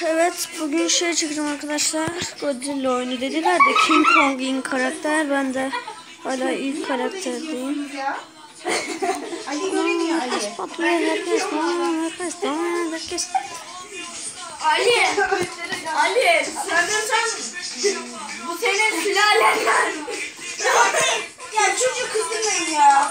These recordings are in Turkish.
Evet, bugün şey çıkacağım arkadaşlar. Godzilla oyunu dediler de King Kong'in karakter, ben de hala ilk karakterdeyim. Ali görünüyor Ali. Herkes patlıyor, herkes herkes. Ali sanırsam bu senin sülalen. Ya çocuk kızdırmayın ya.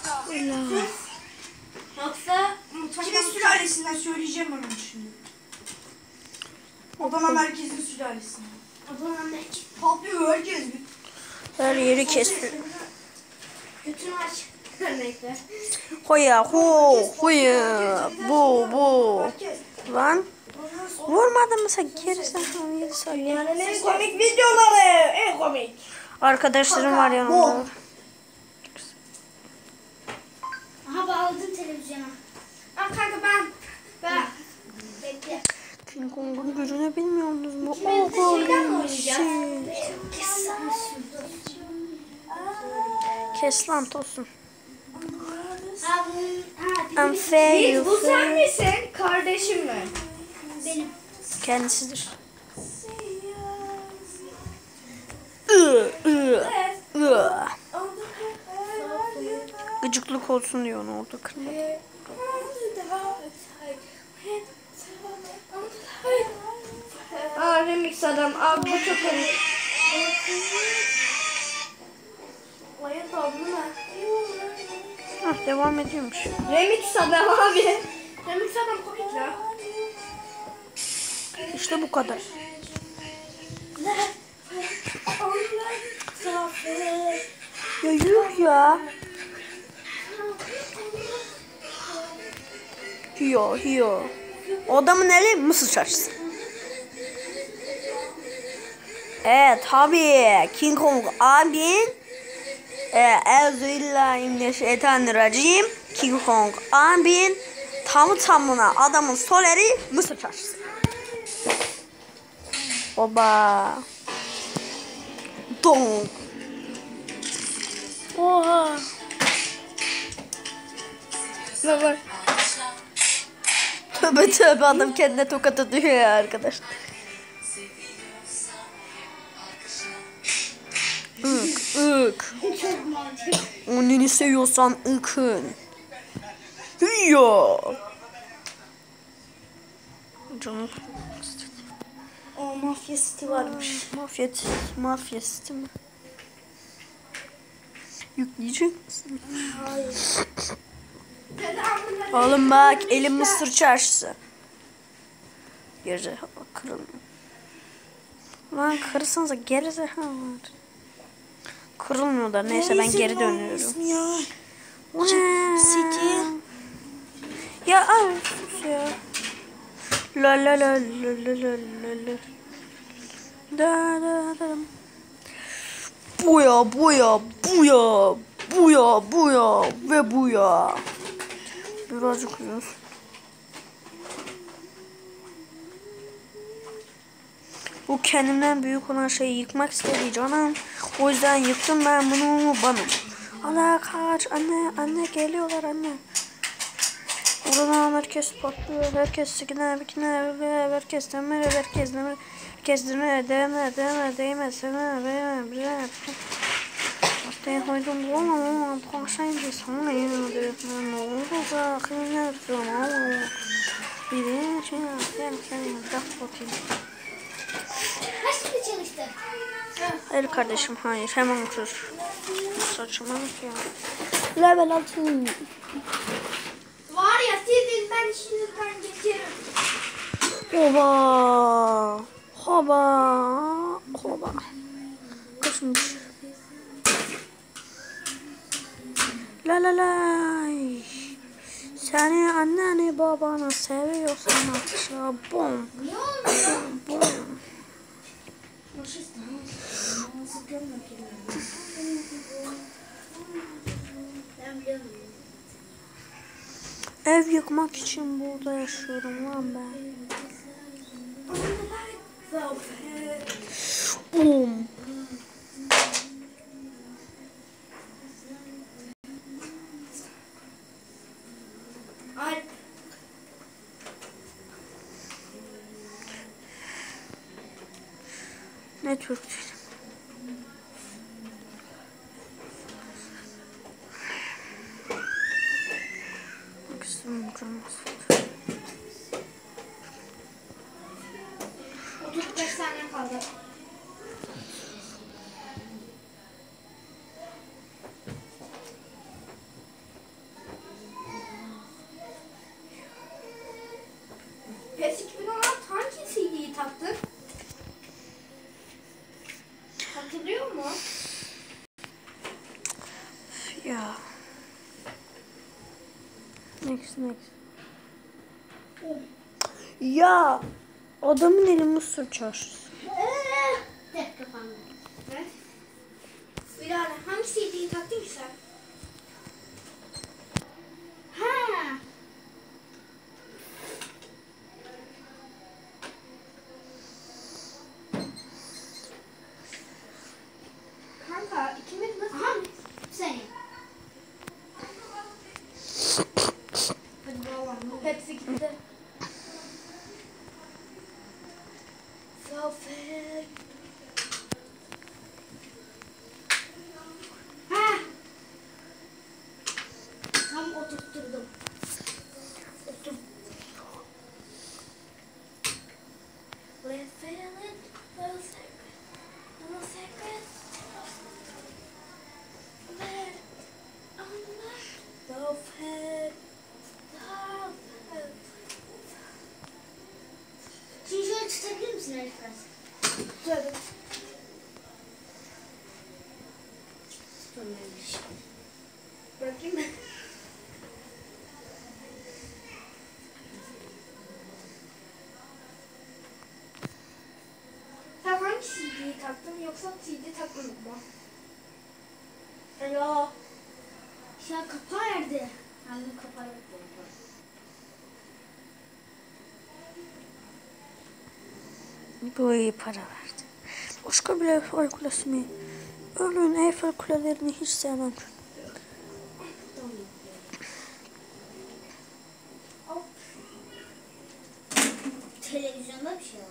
Yoksa kimin sülalesinden söyleyeceğim onu şimdi. Adana merkezin sülalesinden. Adana merkez. Patlıyor herkes. Her yeri kesti. Bütün aç örnekler. Hoya hoya bu. Lan vurmadın mı sen, gerisi yedi saniye. En komik videoları. En komik. Arkadaşlarım var yanımda. Aha bağladım televizyona. Aa kanka ben. Bekle. King Kong'un gücünü bilmiyor musunuz mu? Şeyden mi oynayacağız? Kes lan tosun. Biz, bu sen misin? Kardeşim mi? Benim. Kendisidir. Gıcıklık olsun diyor onu orada kırmak. Aa remix adam. Abi bu çok komik. Hah, devam ediyormuş. Remix adam abi. Remix adam komik ya. İşte bu kadar. Ya yuh ya. Hiyo. O adamın eli mısır çarşısı. Evet tabii King Kong abin Euzubillahimineşşeytanirracim. King Kong abin tamına adamın sol eli mısır çarşısı. Oba. Dong. Oha. Ne var? Tövbe adam kendine tokat atıyor ya arkadaşlar. Ük. Onu seviyorsan ıkın. Hiyo. Canım. O mafya city varmış. Mafya city mi? Yükleyecek misin? Hayır. Oğlum bak, elim mısır çarşısı. Gerizekalı kırılmıyor. Lan kırsanıza gerizekalılar. Kırılmıyorlar. Neyse ben geri dönüyorum. City. Ya ay sus ya. La. Da. Buya ve buya. Birazcık uyuz. Bu kendimden büyük olan şeyi yıkmak istedi canım. O yüzden yıktım ben bunu bana. Allah kaç anne geliyorlar anne. Oradan herkes patlıyor. Herkes sikine bikine herkes demir herkes değmez. Ortaya koydum bulamam. Konuşayım diye sana ya. Ne oldu da kıyımlar diyorum. Bir de şey yapayım. Bakayım. Kaç gibi çalıştı? Hayır kardeşim hayır, hemen otur. Saçmalık ya. Level 6. Var ya sizin ben şimdiden geçerim. Hoba. Kaçmış. La. Seni anneni babanı seviyorsan atışa bom. Bom. Ev yıkmak için burada yaşıyorum lan ben. Boom. Ne Türk değil. Maksimum canım. 35 saniye kaldı. PES 2016 hangi CD'yi taktın? Hatırlıyor mu? Ya. Next. Ya. Adamın eli Mısır çarşısı. Tek kapandı. Ne? Bilal hangi CD'yi taktın ki sen? Ha. Kanka ikimiz nasıl? Aha senin. Hadi bakalım. Hepsi gitti. Zafer. Ha. Tam oturtturdum. Otur. Let's feel it. Little secret. Little secret. Zafer. Şimdi şöyle tutabilir misin Elif biraz? Tabii. Tutamıyormuş. Bırakayım mı? Sen hangi CD'yi taktın yoksa CD takmadın mı? Alo. Ya kapağı nerede? Hangi kapağı yok bu? Bu iyi para verdi. Başka bir Eiffel Kulesi mi? Ölün Eiffel Kulelerini hiç sevmem. Televizyonda bir şey var.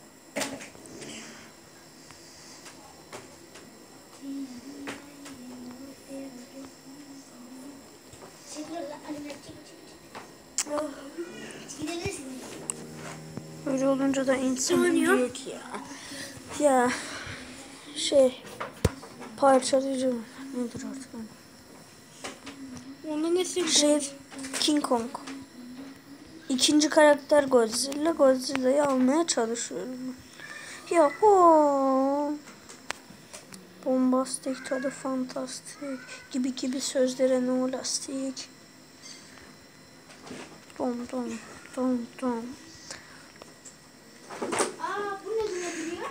Öyle olunca da insan diyor ki ya parçalayıcı nedir artık? Onun nesi? King Kong. İkinci karakter Godzilla. Godzilla'yı almaya çalışıyorum. Ya o bombastik tadı fantastik gibi sözlere no lastik. Dom. Aa bu ne diyor?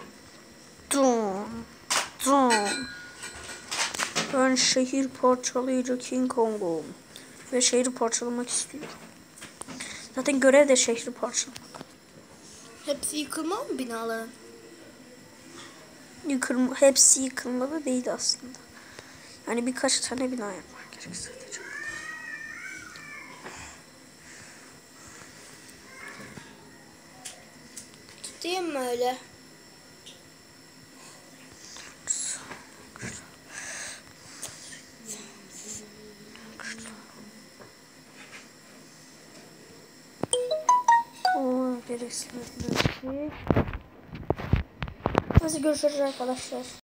Dom. Ben şehir parçalayıcı King Kong'um. Ve şehri parçalamak istiyorum. Zaten görev de şehri parçalamak. Hepsi yıkılmalı mı binaların? Hepsi yıkılmalı değil aslında. Yani birkaç tane bina yapmak gerek sadece. Tutayım mı öyle? Gereksiz. Nasıl görüşürüz arkadaşlar?